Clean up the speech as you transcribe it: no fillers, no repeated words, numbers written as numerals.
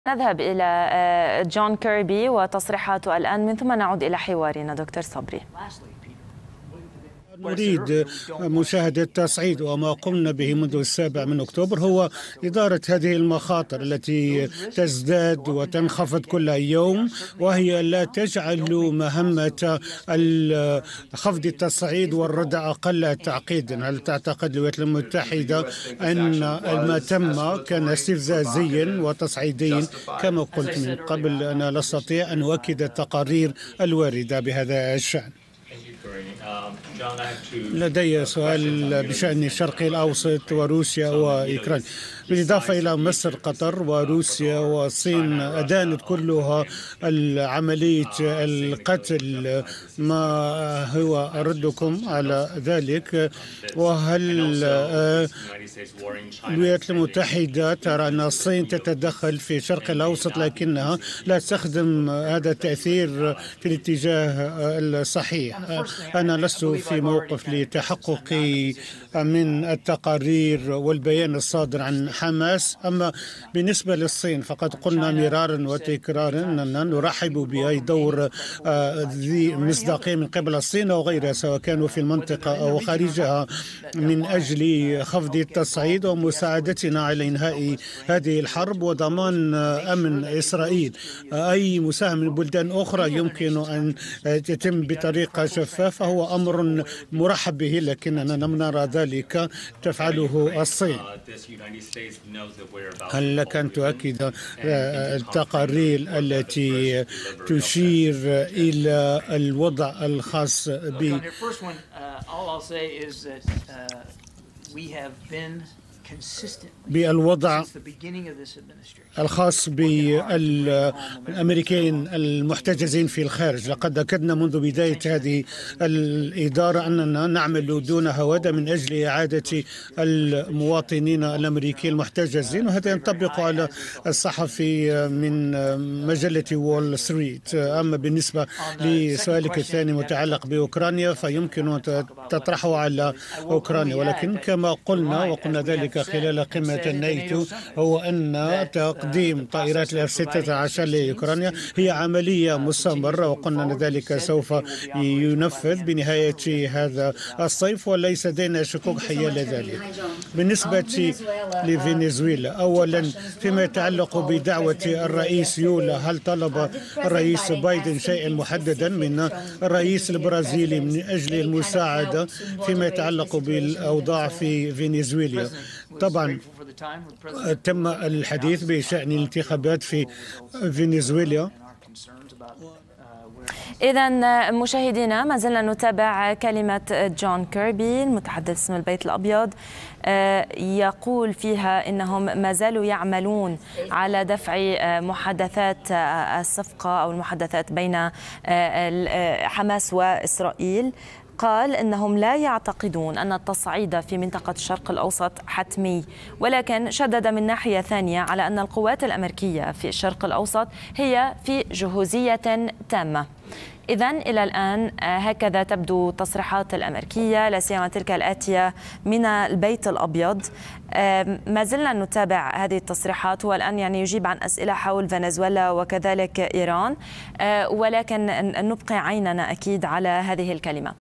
نذهب إلى جون كيربي وتصريحاته الآن من ثم نعود إلى حوارنا دكتور صبري. نريد مشاهدة تصعيد، وما قمنا به منذ 7 أكتوبر هو إدارة هذه المخاطر التي تزداد وتنخفض كل يوم، وهي لا تجعل مهمة خفض التصعيد والردع أقل تعقيدا. هل تعتقد الولايات المتحدة أن ما تم كان استفزازيا وتصعيديا؟ كما قلت من قبل، أنا لا أستطيع أن أؤكد التقارير الواردة بهذا الشأن. لدي سؤال بشأن الشرق الأوسط وروسيا وأوكرانيا، بالإضافة إلى مصر، قطر وروسيا والصين أدانت كلها عملية القتل. ما هو ردكم على ذلك؟ وهل الولايات المتحدة ترى أن الصين تتدخل في الشرق الأوسط لكنها لا تستخدم هذا التأثير في الاتجاه الصحيح؟ أنا لست في موقف لتحقق من التقارير والبيان الصادر عن حماس، أما بالنسبة للصين فقد قلنا مرارا وتكرارا أننا نرحب بأي دور ذي مصداقية من قبل الصين أو غيرها، سواء كانوا في المنطقة أو خارجها، من أجل خفض التصعيد ومساعدتنا على إنهاء هذه الحرب وضمان أمن إسرائيل. أي مساهمة من بلدان أخرى يمكن أن تتم بطريقة شفافة هو أمر مرحب به، لكننا لم نرى ذلك تفعله الصين. هل لك أن تؤكد التقارير التي تشير إلى الوضع الخاص بالوضع الخاص بالأمريكيين المحتجزين في الخارج؟ لقد أكدنا منذ بداية هذه الإدارة أننا نعمل دون هوادة من أجل إعادة المواطنين الأمريكيين المحتجزين، وهذا ينطبق على الصحفي من مجلة وول ستريت. أما بالنسبة لسؤالك الثاني متعلق بأوكرانيا فيمكن أن تطرحه على أوكرانيا، ولكن كما قلنا وقلنا ذلك خلال قمة الناتو هو أن تقديم طائرات الF-16 لأوكرانيا هي عملية مستمرة، وقلنا أن ذلك سوف ينفذ بنهاية هذا الصيف وليس لدينا شكوك حيال ذلك. بالنسبة لفنزويلا، أولا فيما يتعلق بدعوة الرئيس يولا، هل طلب الرئيس بايدن شيئا محددا من الرئيس البرازيلي من أجل المساعدة فيما يتعلق بالأوضاع في فنزويلا؟ طبعا تم الحديث بشأن الانتخابات في فنزويلا. إذن مشاهدينا ما زلنا نتابع كلمة جون كيربي المتحدث باسم البيت الأبيض، يقول فيها إنهم ما زالوا يعملون على دفع محادثات الصفقة أو المحادثات بين حماس وإسرائيل. قال إنهم لا يعتقدون أن التصعيد في منطقة الشرق الأوسط حتمي، ولكن شدد من ناحية ثانية على أن القوات الأمريكية في الشرق الأوسط هي في جهوزية تامة. إذن إلى الآن هكذا تبدو التصريحات الأمريكية، لا سيما تلك الآتية من البيت الأبيض. ما زلنا نتابع هذه التصريحات، والآن يجيب عن أسئلة حول فنزويلا وكذلك إيران، ولكن نبقي عيننا أكيد على هذه الكلمة.